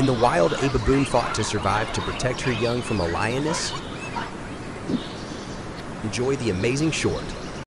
In the wild, a baboon fought to survive to protect her young from a lioness. Enjoy the amazing short.